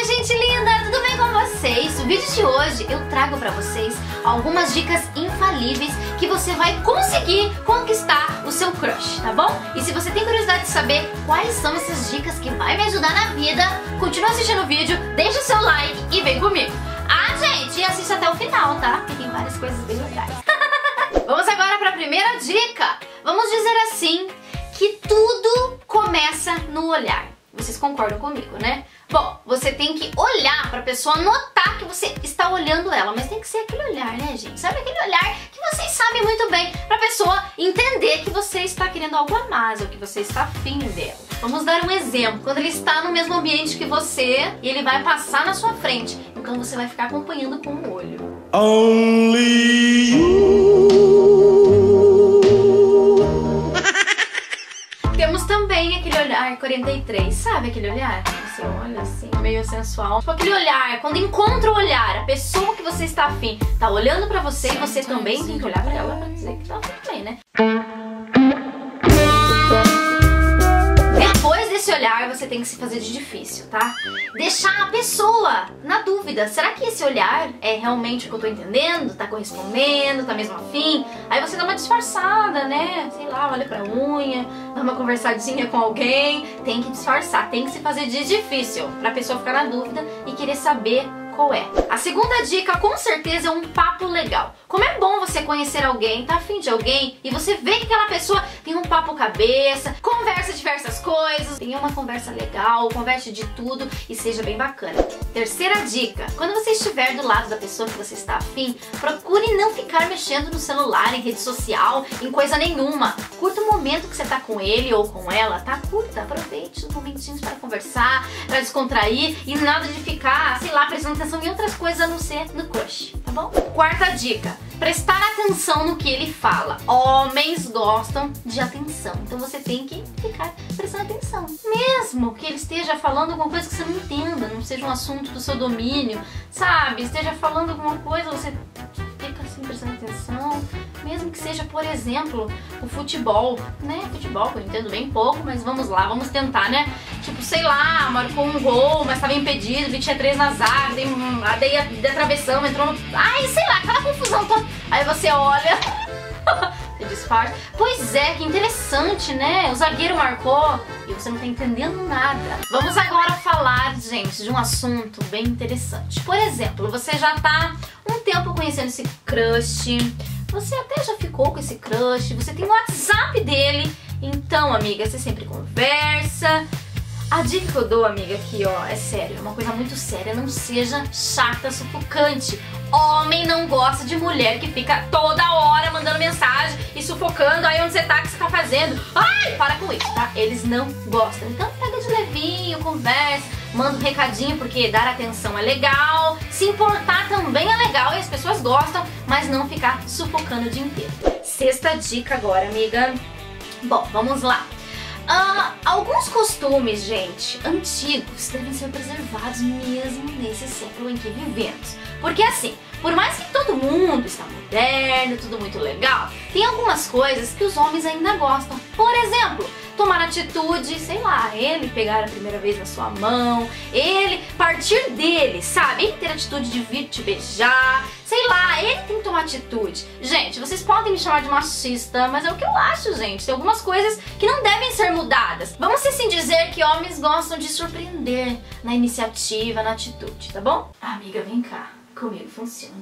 gente linda, tudo bem com vocês? No vídeo de hoje eu trago pra vocês algumas dicas infalíveis que você vai conseguir conquistar o seu crush, tá bom? E se você tem curiosidade de saber quais são essas dicas que vai me ajudar na vida, continua assistindo o vídeo, deixa o seu like e vem comigo. Ah, gente, assista até o final, tá? Porque tem várias coisas bem legais. Vamos agora pra primeira dica. Vamos dizer assim, que tudo começa no olhar. Vocês concordam comigo, né? Bom, você tem que olhar pra pessoa notar que você está olhando ela, mas tem que ser aquele olhar, né, gente? Sabe aquele olhar que vocês sabem muito bem, pra pessoa entender que você está querendo algo a mais ou que você está afim dela. Vamos dar um exemplo. Quando ele está no mesmo ambiente que você e ele vai passar na sua frente, então você vai ficar acompanhando com o olho. Only you. Temos também aquele olhar 43, sabe aquele olhar? Você olha assim, meio sensual. Tipo aquele olhar, quando encontra o olhar, a pessoa que você está afim tá olhando pra você e você também tem que olhar pra ela pra dizer que tá afim também, né? Depois desse olhar, você tem que se fazer de difícil, tá? Deixar a pessoa na dúvida. Será que esse olhar é realmente o que eu tô entendendo? Tá correspondendo? Tá mesmo afim? Aí você dá uma disfarçada, né? Sei lá, olha pra unha, dá uma conversadinha com alguém. Tem que disfarçar, tem que se fazer de difícil pra pessoa ficar na dúvida e querer saber qual é. A segunda dica, com certeza, é um papo legal. Como é bom você conhecer alguém, tá afim de alguém e você vê que aquela pessoa tem um papo cabeça, conversa diversas coisas, tenha uma conversa legal, converse de tudo e seja bem bacana. Terceira dica, quando você estiver do lado da pessoa que você está afim, procure não ficar mexendo no celular, em rede social, em coisa nenhuma. Curta o momento que você tá com ele ou com ela, tá? Curta, aproveite os momentinhos para conversar, para descontrair e nada de ficar, sei lá, prestando atenção em outras coisas a não ser no crush, tá bom? Quarta dica, prestar atenção no que ele fala. Homens gostam de atenção, então você tem que ficar prestando atenção. Mesmo que ele esteja falando alguma coisa que você não entenda, não seja um assunto do seu domínio, sabe? Esteja falando alguma coisa, você fica assim prestando atenção. Mesmo que seja, por exemplo, o futebol, né? Futebol, que eu entendo bem pouco, mas vamos lá, vamos tentar, né? Tipo, sei lá, marcou um gol, mas estava impedido, tinha 3 na zaga, daí a travessão entrou no... Ai, sei lá, aquela confusão toda. Aí você olha... e disfarça. Pois é, que interessante, né? O zagueiro marcou e você não tá entendendo nada. Vamos agora falar, gente, de um assunto bem interessante. Por exemplo, você já tá um tempo conhecendo esse crush, você até já ficou com esse crush, você tem o WhatsApp dele, então, amiga, você sempre conversa. A dica que eu dou, amiga, aqui, ó, é sério, é uma coisa muito séria, não seja chata, sufocante. Homem não gosta de mulher que fica toda hora mandando mensagem e sufocando, aí onde você tá, o que você tá fazendo? Ai, para com isso, tá? Eles não gostam. Então pega de levinho, conversa, manda um recadinho, porque dar atenção é legal, se importar também é legal e as pessoas gostam, mas não ficar sufocando o dia inteiro. Sexta dica agora, amiga. Bom, vamos lá. Alguns costumes, gente, antigos, devem ser preservados mesmo nesse século em que vivemos. Porque assim, por mais que todo mundo está moderno, tudo muito legal, tem algumas coisas que os homens ainda gostam. Por exemplo, tomar atitude, sei lá, ele pegar a primeira vez na sua mão, ele partir dele, sabe? Ele ter atitude de vir te beijar, sei lá, ele tem que tomar atitude. Gente, vocês podem me chamar de machista, mas é o que eu acho, gente. Tem algumas coisas que não devem ser mudadas. Vamos assim dizer que homens gostam de surpreender na iniciativa, na atitude, tá bom? Amiga, vem cá. Comigo funciona.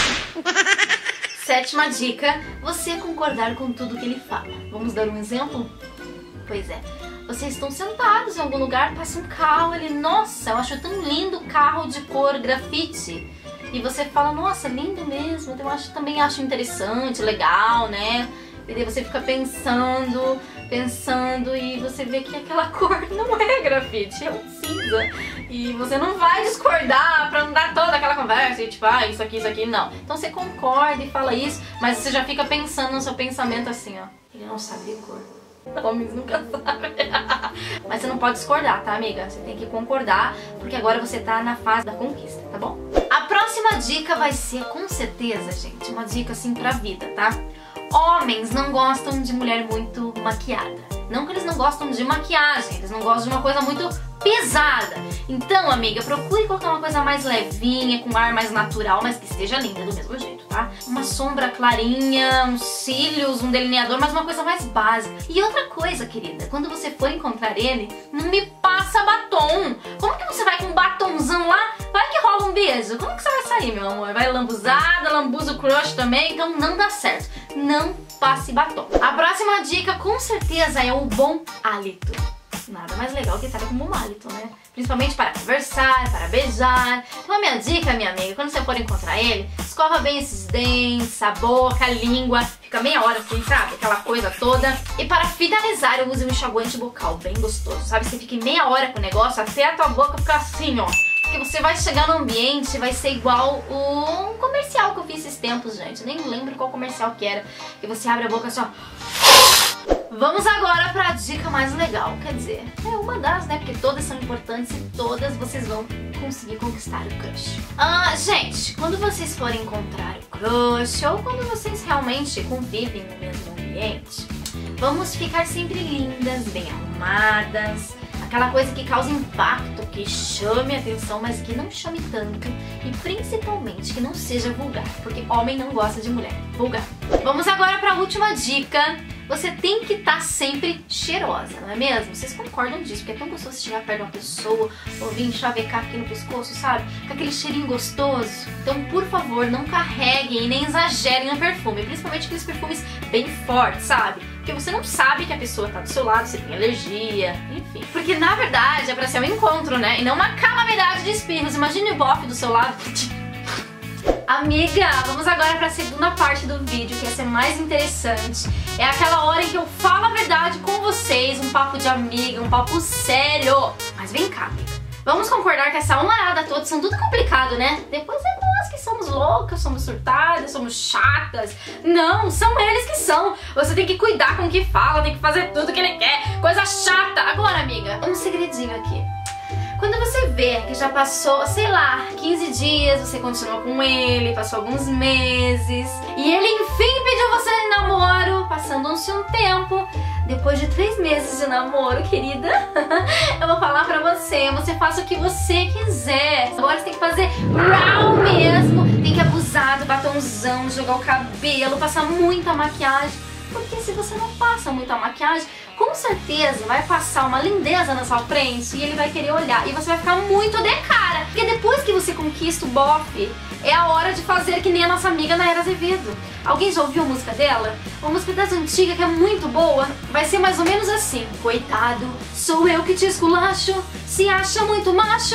Sétima dica, você concordar com tudo que ele fala. Vamos dar um exemplo? Pois é, vocês estão sentados em algum lugar, passa um carro, ele, nossa, eu acho tão lindo o carro de cor grafite. E você fala, nossa, lindo mesmo, eu também acho interessante, legal, né? E daí você fica pensando e você vê que aquela cor não é grafite, é um cinza. E você não vai discordar pra não dar toda aquela conversa e tipo, ah, isso aqui, não. Então você concorda e fala isso, mas você já fica pensando no seu pensamento assim, ó. Ele não sabe cor. Homens nunca sabem. Mas você não pode discordar, tá, amiga? Você tem que concordar, porque agora você tá na fase da conquista, tá bom? A próxima dica vai ser, com certeza, gente, uma dica assim pra vida, tá? Homens não gostam de mulher muito maquiada. Não que eles não gostam de maquiagem, eles não gostam de uma coisa muito pesada. Então, amiga, procure colocar uma coisa mais levinha, com um ar mais natural, mas que esteja linda do mesmo jeito, tá? Uma sombra clarinha, uns cílios, um delineador, mas uma coisa mais básica. E outra coisa, querida, quando você for encontrar ele, não me passa batom. Como que você vai com um batomzão lá? Vai que rola um beijo. Como que você vai sair, meu amor? Vai lambuzada, lambuza o crush também, então não dá certo. Não passe batom. A próxima dica, com certeza, é o bom hálito. Nada mais legal que estar com um bom hálito, né? Principalmente para conversar, para beijar. Então a minha dica, minha amiga, quando você for encontrar ele, escova bem esses dentes, a boca, a língua. Fica meia hora assim, sabe? Aquela coisa toda. E para finalizar, eu uso um enxaguante bucal bem gostoso, sabe? Você fica meia hora com o negócio até a tua boca ficar assim, ó. Porque você vai chegar no ambiente, vai ser igual um comercial que eu fiz esses tempos, gente. Eu nem lembro qual comercial que era. E você abre a boca assim, ó. Vamos agora pra dica mais legal, quer dizer, é uma das, né, porque todas são importantes e todas vocês vão conseguir conquistar o crush. Gente, quando vocês forem encontrar o crush ou quando vocês realmente convivem no mesmo ambiente, vamos ficar sempre lindas, bem arrumadas, aquela coisa que causa impacto, que chame a atenção, mas que não chame tanto e principalmente que não seja vulgar, porque homem não gosta de mulher vulgar. Vamos agora para a última dica. Você tem que estar sempre cheirosa, não é mesmo? Vocês concordam disso? Porque é tão gostoso você chegar perto de uma pessoa, ouvir chavecar aqui no pescoço, sabe? Com aquele cheirinho gostoso. Então, por favor, não carreguem e nem exagerem no perfume. Principalmente aqueles perfumes bem fortes, sabe? Porque você não sabe que a pessoa tá do seu lado, você tem alergia, enfim. Porque, na verdade, é pra ser um encontro, né? E não uma calamidade de espirros. Imagine o bofe do seu lado. Amiga, vamos agora para a segunda parte do vídeo, que essa é mais interessante. É aquela hora em que eu falo a verdade com vocês, um papo de amiga, um papo sério. Mas vem cá, amiga. Vamos concordar que essa homarada toda são tudo complicado, né? Depois é nós que somos loucas, somos surtadas, somos chatas. Não, são eles que são. Você tem que cuidar com o que fala, tem que fazer tudo que ele quer. Coisa chata. Agora, amiga, um segredinho aqui. Quando você vê que já passou, sei lá, 15 dias, você continua com ele, passou alguns meses, e ele enfim pediu você em namoro, passando-se um tempo, depois de 3 meses de namoro, querida, eu vou falar pra você, você faça o que você quiser. Agora você tem que fazer raw mesmo, tem que abusar do batonzão, jogar o cabelo, passar muita maquiagem, porque se você não passa muita maquiagem, com certeza vai passar uma lindeza na sua frente e ele vai querer olhar e você vai ficar muito de cara. Porque depois que você conquista o bofe, é a hora de fazer que nem a nossa amiga Nayara Azevedo. Alguém já ouviu a música dela? Uma música das antigas que é muito boa. Vai ser mais ou menos assim. Coitado, sou eu que te esculacho, se acha muito macho.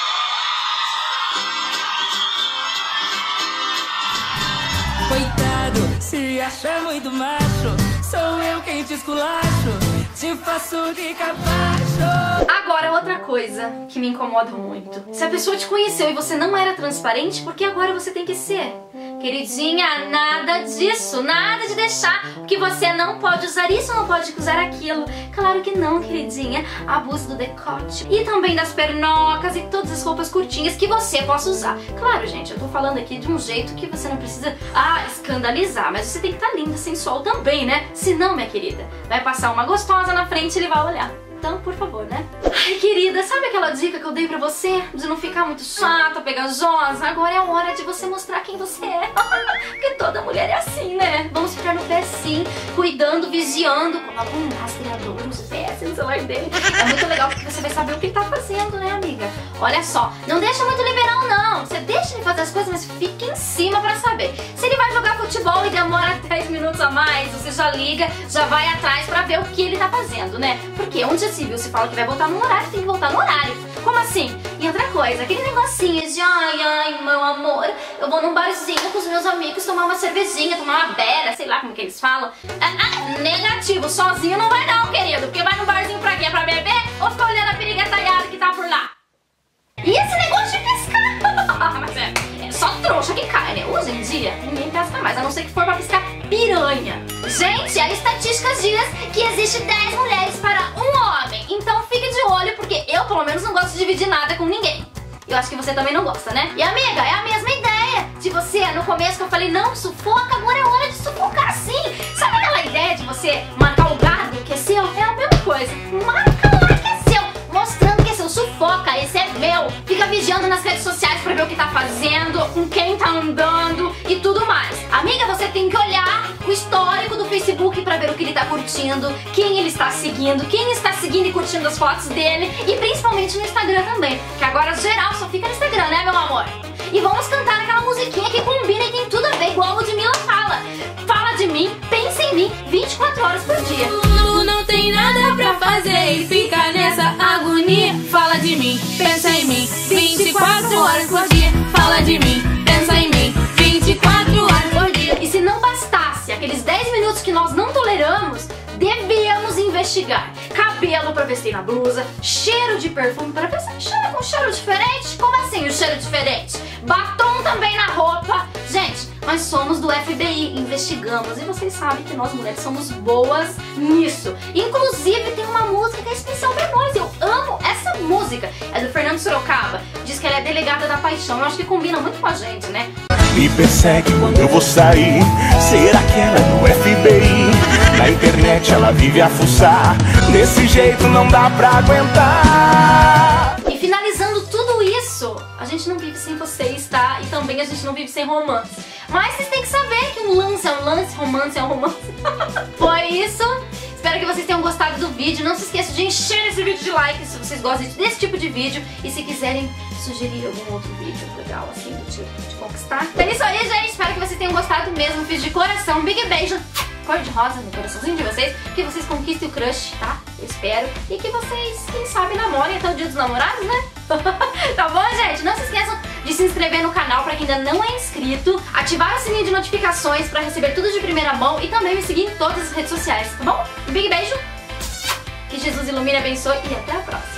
Coitado, se acha muito macho, sou eu quem te esculacho, te faço de capacho. Agora, outra coisa que me incomoda muito. Se a pessoa te conheceu e você não era transparente, por que agora você tem que ser? Queridinha, nada disso, nada de deixar que você não pode usar isso, não pode usar aquilo. Claro que não, queridinha. Abusa do decote e também das pernocas e todas as roupas curtinhas que você possa usar. Claro, gente, eu tô falando aqui de um jeito que você não precisa, escandalizar, mas você tem que estar linda, sensual também, né? Senão, minha querida, vai passar uma gostosa na frente e ele vai olhar. Então, por favor, né? Ai, querida, sabe aquela dica que eu dei pra você? De não ficar muito chata, pegajosa? Agora é a hora de você mostrar quem você é. Porque toda mulher é assim, né? Vamos ficar no pé sim, cuidando, vigiando. Coloca um rastreador nos pés no celular dele. É muito legal porque você vai saber o que ele tá fazendo, né, amiga? Olha só, não deixa muito liberal, não. Você deixa ele fazer as coisas, mas fica em cima pra saber. Se ele vai jogar futebol e demora 10 minutos a mais, você já liga, já vai atrás pra ver o que ele tá fazendo, né? Porque onde civil se fala que vai voltar no horário, tem que voltar no horário. Como assim? E outra coisa, aquele negocinho de ai, meu amor, eu vou num barzinho com os meus amigos tomar uma cervejinha, tomar uma bera, sei lá como que eles falam. Negativo, sozinho não vai não, querido. Porque vai no barzinho pra quê? Pra beber? Ou ficar olhando a piriguetalhada que tá por lá? E esse negócio de piscar? Mas é só trouxa que cai, né? Hoje em dia, ninguém pesca mais, a não ser que for pra piscar piranha. Gente, a estatística diz que existe 10 mulheres para um homem. Então fique de olho, porque eu, pelo menos, não gosto de dividir nada com ninguém. Eu acho que você também não gosta, né? E amiga, é a mesma ideia de você, no começo que eu falei, não, sufoca, agora é hora de sufocar sim. Sabe aquela ideia de você marcar o gado que é seu? É a mesma coisa. Marca lá que é seu, mostrando que é seu vigiando nas redes sociais pra ver o que tá fazendo, com quem tá andando e tudo mais. Amiga, você tem que olhar o histórico do Facebook pra ver o que ele tá curtindo, quem ele está seguindo e curtindo as fotos dele, e principalmente no Instagram também, que agora geral só fica no Instagram, né, meu amor? E vamos cantar aquela musiquinha que combina e tem tudo a ver, igual a Ludmilla fala. Fala de mim, pensa em mim, 24 horas por dia. Tu não tem nada pra fazer e fica nessa agonia. Fala de mim, pensa em mim, 24 horas por dia. Fala de mim, pensa em mim, 24 horas por dia. E se não bastasse aqueles 10 minutos que nós não toleramos, devíamos investigar. Cabelo pra vestir na blusa, cheiro de perfume pra ver se cheira com cheiro diferente. Como assim o cheiro diferente? Batom também na roupa. Gente, nós somos do FBI, investigamos. E vocês sabem que nós mulheres somos boas nisso. Inclusive tem uma música que é especial pra nós. Eu amo essa música. É do Fernando Sorocaba. Diz que ela é delegada da paixão. Eu acho que combina muito com a gente, né? Me persegue quando eu vou sair. Será que ela é do FBI? Na internet ela vive a fuçar. Desse jeito não dá pra aguentar. E finalizando tudo isso, a gente não vive sem vocês, tá? E também a gente não vive sem romance. Mas vocês têm que saber que um lance é um lance, romance é um romance. Foi isso. Espero que vocês tenham gostado do vídeo. Não se esqueça de encher esse vídeo de like se vocês gostam desse tipo de vídeo. E se quiserem sugerir algum outro vídeo legal, assim, do tipo de conquistar. Então é isso aí, gente. Espero que vocês tenham gostado mesmo. Fiz de coração. Um big beijo cor de rosa no coraçãozinho de vocês. Que vocês conquistem o crush, tá? Eu espero. E que vocês, quem sabe, namorem até o dia dos namorados, né? Tá bom, gente? Não se esqueçam de se inscrever no canal pra quem ainda não é inscrito. Ativar o sininho de notificações pra receber tudo de primeira mão. E também me seguir em todas as redes sociais, tá bom? Um big beijo. Que Jesus ilumine, abençoe e até a próxima.